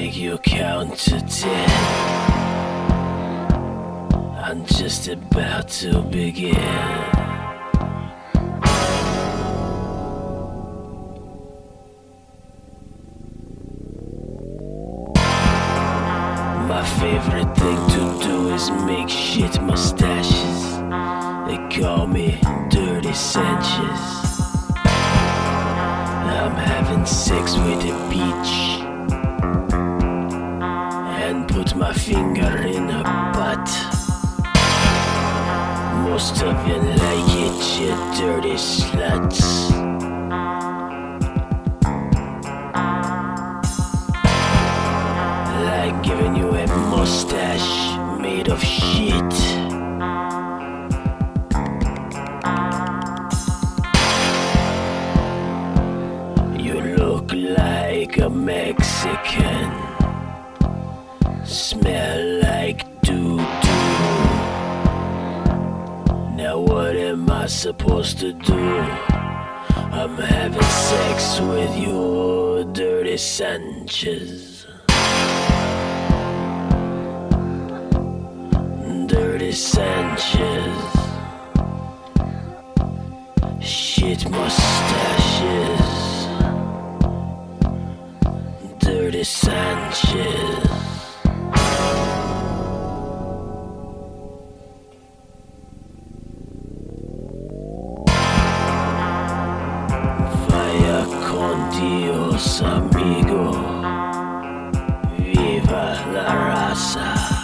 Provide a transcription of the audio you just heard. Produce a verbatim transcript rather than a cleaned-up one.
make you count to ten. I'm just about to begin. My favorite thing to do is make shit mustaches. They call me Dirty Sanchez. I'm having sex with a peach and put my finger in her butt. Most of you like it, you dirty sluts. Like giving you a mustache made of shit. You look like a Mexican, smell like doo-doo. Now what am I supposed to do? I'm having sex with you, Dirty Sanchez. Dirty Sanchez. Shit mustaches. Dirty Sanchez. Vaya con Dios, amigo. Viva la raza.